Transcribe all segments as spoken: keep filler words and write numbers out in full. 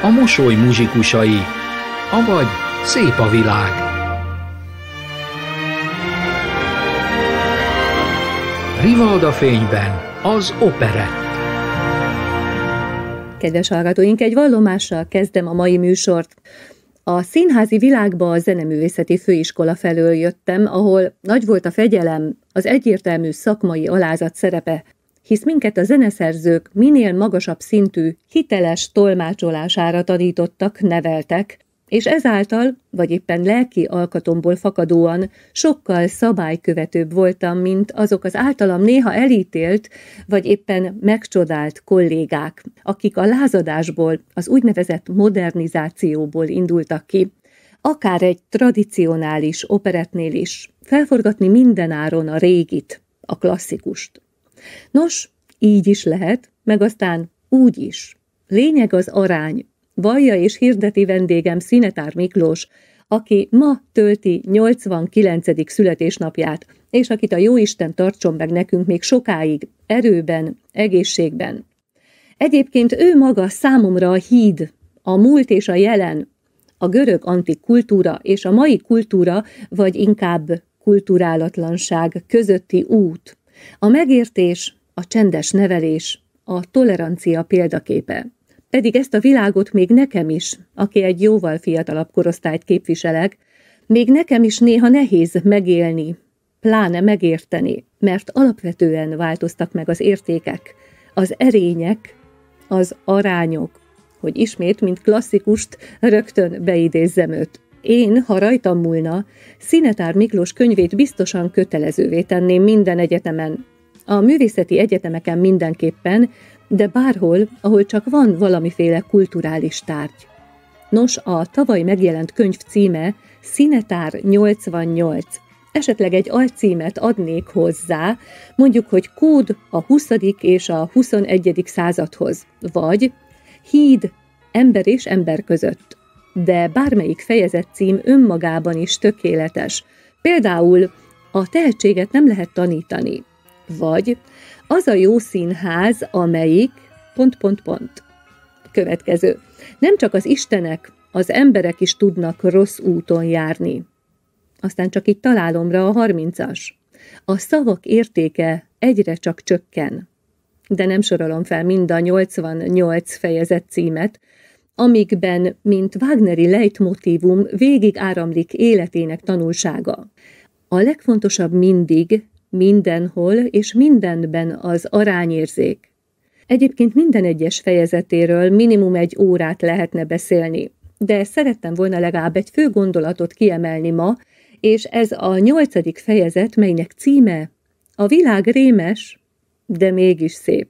a mosoly muzsikusai, avagy szép a világ. Rivalda fényben az operett. Kedves hallgatóink, egy vallomással kezdem a mai műsort. A színházi világba a Zeneművészeti Főiskola felől jöttem, ahol nagy volt a fegyelem, az egyértelmű szakmai alázat szerepe, hisz minket a zeneszerzők minél magasabb szintű, hiteles tolmácsolására tanítottak, neveltek, és ezáltal, vagy éppen lelki alkatomból fakadóan sokkal szabálykövetőbb voltam, mint azok az általam néha elítélt, vagy éppen megcsodált kollégák, akik a lázadásból, az úgynevezett modernizációból indultak ki. Akár egy tradicionális operettnél is, felforgatni mindenáron a régit, a klasszikust. Nos, így is lehet, meg aztán úgy is. Lényeg az arány. Vallja és hirdeti vendégem Szinetár Miklós, aki ma tölti nyolcvankilencedik születésnapját, és akit a jóisten tartson meg nekünk még sokáig, erőben, egészségben. Egyébként ő maga számomra a híd, a múlt és a jelen, a görög antik kultúra és a mai kultúra, vagy inkább kulturálatlanság közötti út, a megértés, a csendes nevelés, a tolerancia példaképe. Pedig ezt a világot még nekem is, aki egy jóval fiatalabb korosztályt képviselek, még nekem is néha nehéz megélni, pláne megérteni, mert alapvetően változtak meg az értékek, az erények, az arányok, hogy ismét, mint klasszikust, rögtön beidézzem őt. Én, ha rajtam múlna, Szinetár Miklós könyvét biztosan kötelezővé tenném minden egyetemen. A művészeti egyetemeken mindenképpen, de bárhol, ahol csak van valamiféle kulturális tárgy. Nos, a tavaly megjelent könyv címe Szinetár nyolcvannyolc. Esetleg egy alcímet adnék hozzá, mondjuk, hogy kód a huszadik és a huszonegyedik századhoz, vagy híd ember és ember között. De bármelyik fejezet cím önmagában is tökéletes. Például a tehetséget nem lehet tanítani, vagy az a jó színház, amelyik... pont, pont, pont. Következő. Nem csak az istenek, az emberek is tudnak rossz úton járni. Aztán csak így találomra a harmincas. A szavak értéke egyre csak csökken. De nem sorolom fel mind a nyolcvannyolc fejezet címet, amikben, mint Wagneri lejtmotívum, végig áramlik életének tanulsága. A legfontosabb mindig, mindenhol és mindenben az arányérzék. Egyébként minden egyes fejezetéről minimum egy órát lehetne beszélni, de szerettem volna legalább egy fő gondolatot kiemelni ma, és ez a nyolcadik fejezet, melynek címe A világ rémes, de mégis szép.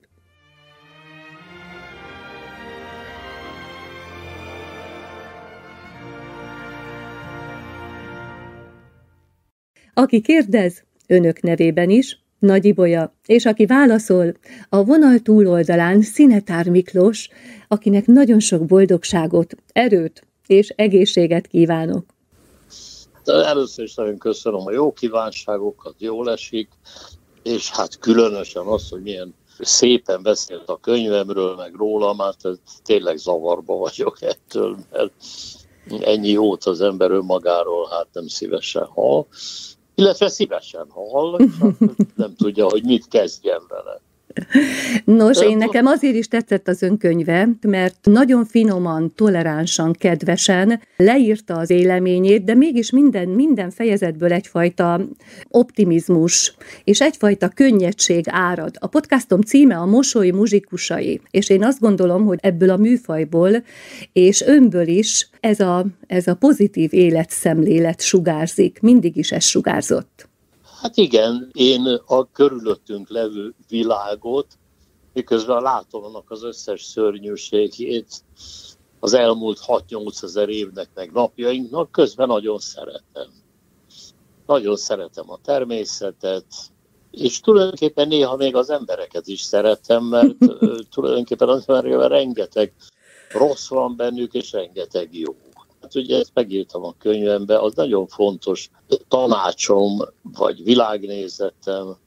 Aki kérdez, önök nevében is, Nagy Ibolya, és aki válaszol, a vonal túloldalán Szinetár Miklós, akinek nagyon sok boldogságot, erőt és egészséget kívánok. De először is nagyon köszönöm a jó kívánságokat, jól esik, és hát különösen az, hogy milyen szépen beszélt a könyvemről, meg rólam, hát tényleg zavarba vagyok ettől, mert ennyi jót az ember önmagáról hát nem szívesen hall. Illetve szívesen hall, csak nem tudja, hogy mit kezdjen vele. Nos, én nekem azért is tetszett az önkönyve, mert nagyon finoman, toleránsan, kedvesen leírta az éleményét, de mégis minden, minden fejezetből egyfajta optimizmus és egyfajta könnyedség árad. A podcastom címe a Mosoly muzsikusai, és én azt gondolom, hogy ebből a műfajból és önből is ez a, ez a pozitív életszemlélet sugárzik, mindig is ez sugárzott. Hát igen, én a körülöttünk levő világot, miközben látom annak az összes szörnyűségét az elmúlt hat-nyolc ezer évnek, meg napjainknak, közben nagyon szeretem. Nagyon szeretem a természetet, és tulajdonképpen néha még az embereket is szeretem, mert tulajdonképpen az emberekben rengeteg rossz van bennük, és rengeteg jó. Hát ugye ezt megírtam a könyvembe, az nagyon fontos tanácsom, vagy világnézetem,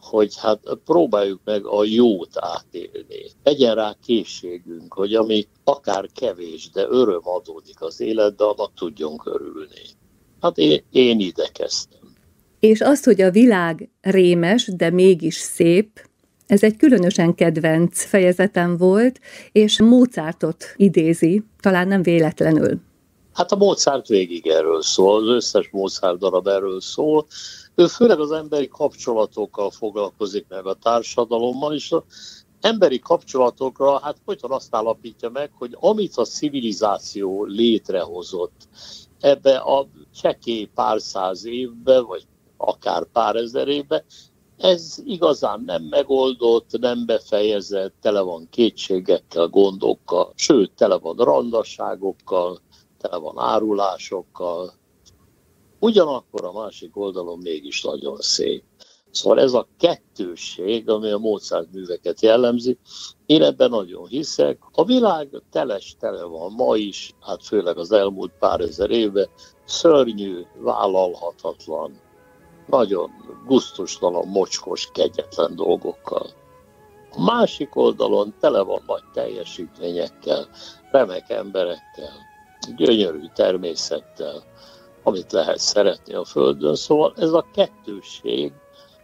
hogy hát próbáljuk meg a jót átélni. Legyen rá készségünk, hogy ami akár kevés, de öröm adódik az életbe, annak tudjunk örülni. Hát én, én igyekeztem. És az, hogy a világ rémes, de mégis szép, ez egy különösen kedvenc fejezetem volt, és Mozartot idézi, talán nem véletlenül. Hát a Mozart végig erről szól, az összes Mozart darab erről szól. Ő főleg az emberi kapcsolatokkal foglalkozik meg, a társadalommal, és az emberi kapcsolatokra, hát folyton azt állapítja meg, hogy amit a civilizáció létrehozott ebbe a csekély pár száz évbe, vagy akár pár ezer évbe, ez igazán nem megoldott, nem befejezett, tele van kétségekkel, gondokkal, sőt, tele van randasságokkal, tele van árulásokkal. Ugyanakkor a másik oldalon mégis nagyon szép. Szóval ez a kettősség, ami a Mozart műveket jellemzi, én ebben nagyon hiszek. A világ teles tele van ma is, hát főleg az elmúlt pár ezer évben, szörnyű, vállalhatatlan, nagyon gusztustalan, mocskos, kegyetlen dolgokkal. A másik oldalon tele van nagy teljesítményekkel, remek emberekkel, gyönyörű természettel, amit lehet szeretni a Földön. Szóval ez a kettősség,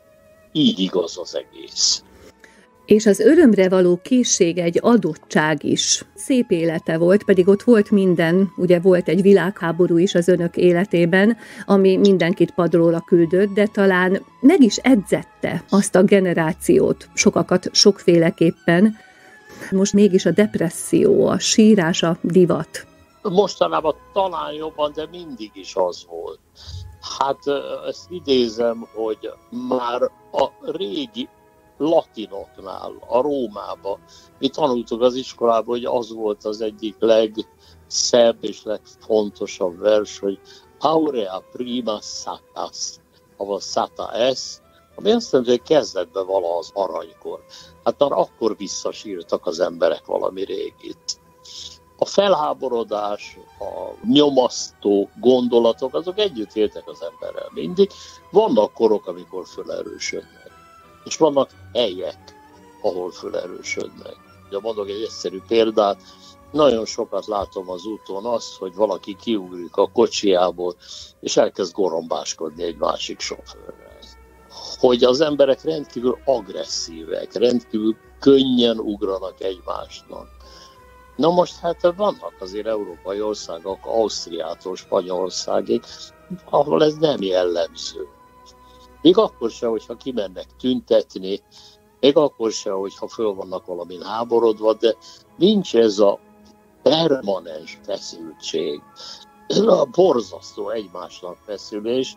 így igaz az egész. És az örömre való készség egy adottság is. Szép élete volt, pedig ott volt minden, ugye volt egy világháború is az önök életében, ami mindenkit padlóra küldött, de talán meg is edzette azt a generációt, sokakat sokféleképpen. Most mégis a depresszió, a sírás, a divat. Mostanában talán jobban, de mindig is az volt. Hát ezt idézem, hogy már a régi latinoknál, a Rómába, mi tanultuk az iskolában, hogy az volt az egyik legszebb és legfontosabb vers, hogy aurea prima satas, avaz sata es, ami azt mondja, hogy kezdetben vala az aranykor. Hát már akkor visszasírtak az emberek valami régit. A felháborodás, a nyomasztó gondolatok, azok együtt éltek az emberrel mindig. Vannak korok, amikor fölerősödnek. És vannak helyek, ahol fölerősödnek. Ja, mondok egy egyszerű példát, nagyon sokat látom az úton azt, hogy valaki kiugrik a kocsiából, és elkezd gorombáskodni egy másik sofőrrel. Hogy az emberek rendkívül agresszívek, rendkívül könnyen ugranak egymásnak. Na most hát vannak azért európai országok, Ausztriától Spanyolországig, ahol ez nem jellemző. Még akkor sem, hogyha kimennek tüntetni, még akkor sem, hogyha föl vannak valamin háborodva, de nincs ez a permanens feszültség, ez a borzasztó egymásnak feszülés,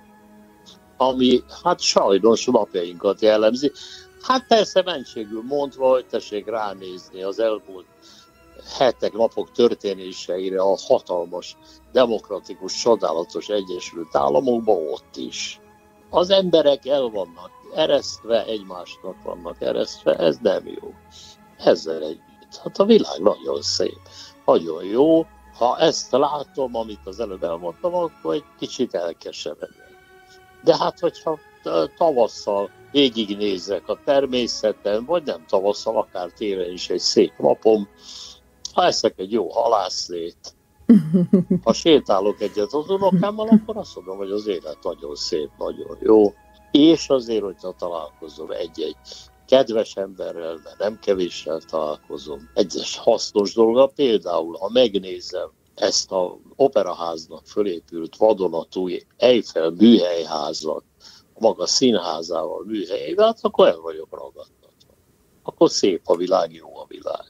ami hát sajnos napjainkat jellemzi. Hát persze mentségül mondva, hogy tessék ránézni az elmúlt hetek, napok történéseire a hatalmas, demokratikus, csodálatos Egyesült Államokban, ott is. Az emberek el vannak eresztve, egymásnak vannak eresztve, ez nem jó. Ezzel együtt. Hát a világ nagyon szép, nagyon jó. Ha ezt látom, amit az előbb elmondtam, akkor egy kicsit elkeseredek. De hát, hogyha tavasszal végignézek a természeten, vagy nem tavasszal, akár télen is egy szép napom, ha eszek egy jó halászlét, ha sétálok egyet az unokámmal, akkor azt mondom, hogy az élet nagyon szép, nagyon jó. És azért, hogyha találkozom egy-egy kedves emberrel, mert nem kevéssel találkozom, egyes hasznos dolga, például, ha megnézem ezt az operaháznak fölépült vadonatúj Eiffel műhelyházat, maga színházával, műhelyével, hát akkor el vagyok ragadtatva. Akkor szép a világ, jó a világ.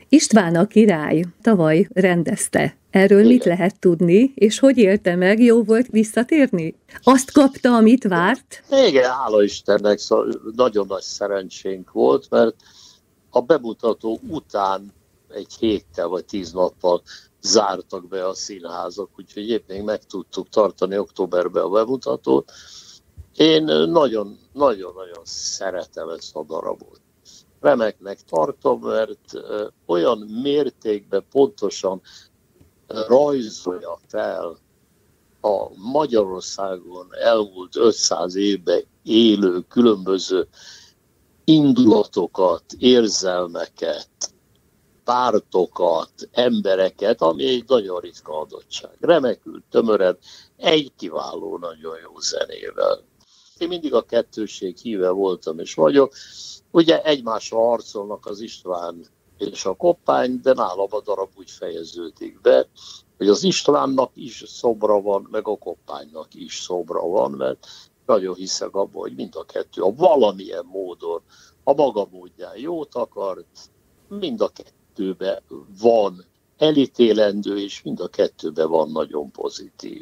István a király tavaly rendezte. Erről Igen. mit lehet tudni, és hogy élte meg? Jó volt visszatérni? Azt kapta, amit várt? Igen, hála Istennek, szóval nagyon nagy szerencsénk volt, mert a bemutató után egy héttel vagy tíz nappal zártak be a színházak, úgyhogy épp még meg tudtuk tartani októberben a bemutatót. Én nagyon-nagyon szeretem ezt a darabot. Remeknek tartom, mert olyan mértékben pontosan rajzolja fel a Magyarországon elmúlt ötszáz évben élő különböző indulatokat, érzelmeket, pártokat, embereket, ami egy nagyon ritka adottság. Remekül, tömören, egy kiváló, nagyon jó zenével. Én mindig a kettősség híve voltam és vagyok. Ugye egymásra harcolnak az István és a Koppány, de nálam a darab úgy fejeződik be, hogy az Istvánnak is szobra van, meg a Koppánynak is szobra van, mert nagyon hiszek abban, hogy mind a kettő a valamilyen módon, a maga módján jót akart, mind a kettőben van elítélendő, és mind a kettőben van nagyon pozitív.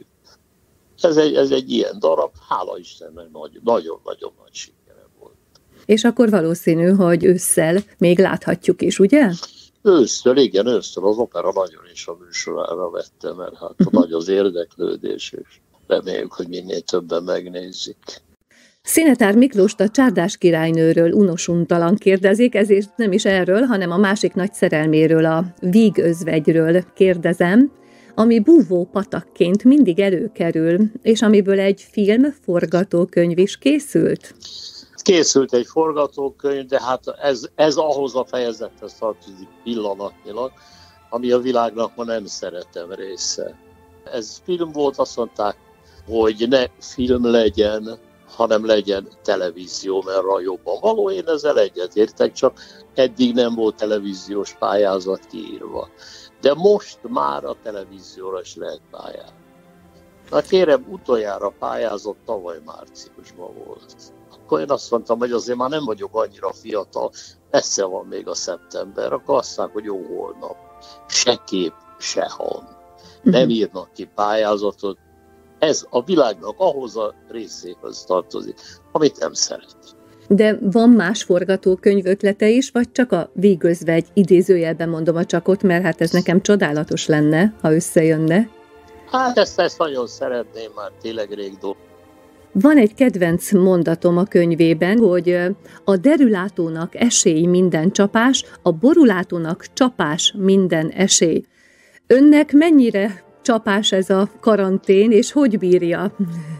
Ez egy, ez egy ilyen darab, hála Istennek nagyon-nagyon nagy sikere volt. És akkor valószínű, hogy ősszel még láthatjuk is, ugye? Ősztől, igen, ősztől az opera nagyon is a műsorára vette, mert hát uh-huh. nagy az érdeklődés, és reméljük, hogy minél többen megnézik. Szinetár Miklóst, a Csárdás királynőről unosuntalan kérdezik, ezért nem is erről, hanem a másik nagy szerelméről, a Víg özvegyről kérdezem, ami búvó patakként mindig előkerül, és amiből egy film, forgatókönyv is készült. Készült egy forgatókönyv, de hát ez, ez ahhoz a fejezethez tartozik pillanatnyilag, ami a világnak ma nem szeretem része. Ez film volt, azt mondták, hogy ne film legyen, hanem legyen televízió, mert arra jobban való. Én ezzel egyetértek, csak eddig nem volt televíziós pályázat kiírva. De most már a televízióra is lehet pályázni. Na kérem, utoljára pályázott tavaly márciusban volt. Akkor én azt mondtam, hogy azért már nem vagyok annyira fiatal, messze van még a szeptember, akkor azt mondták, hogy jó, holnap. Se kép, se hang. Nem írnak ki pályázatot. Ez a világnak ahhoz a részéhez tartozik, amit nem szeret. De van más forgatókönyv ötlete is, vagy csak a Víg özvegy, idézőjelben mondom a csakot, mert hát ez nekem csodálatos lenne, ha összejönne. Hát ezt, ezt nagyon szeretném, már tényleg rég dolog. Van egy kedvenc mondatom a könyvében, hogy a derülátónak esély minden csapás, a borulátónak csapás minden esély. Önnek mennyire csapás ez a karantén, és hogy bírja?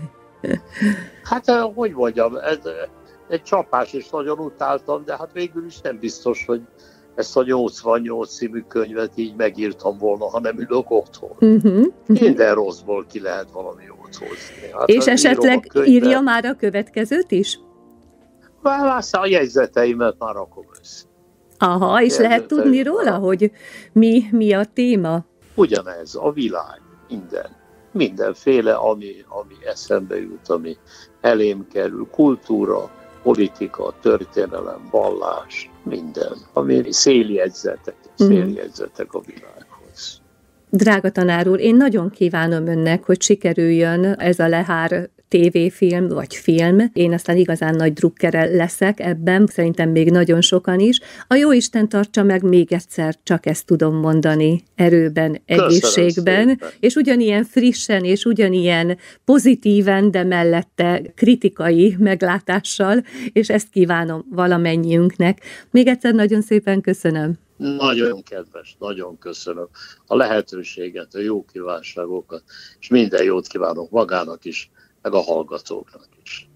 Hát, hogy mondjam, ez egy csapás, és nagyon utáltam, de hát végül is nem biztos, hogy ezt a nyolcvannyolc című könyvet így megírtam volna, ha nem ülök otthon. Uh-huh. Minden rosszból ki lehet valami jót hozni. Hát, és esetleg könyvet, írja már a következőt is? Válasz, a jegyzeteimet már rakom össze. Aha, és lehet tudni róla, hogy mi, mi a téma? Ugyanez, a világ, minden. Mindenféle, ami, ami eszembe jut, ami elém kerül, kultúra, politika, történelem, vallás, minden, ami széljegyzetek, széljegyzetek a világhoz. Drága tanár úr, én nagyon kívánom önnek, hogy sikerüljön ez a Lehár tévéfilm vagy film. Én aztán igazán nagy drukkere leszek ebben, szerintem még nagyon sokan is. A Jóisten tartsa meg, még egyszer csak ezt tudom mondani, erőben, egészségben, és ugyanilyen frissen, és ugyanilyen pozitíven, de mellette kritikai meglátással, és ezt kívánom valamennyiünknek. Még egyszer nagyon szépen köszönöm. Nagyon kedves, nagyon köszönöm a lehetőséget, a jó kívánságokat, és minden jót kívánok magának is, meg a hallgatóknak is.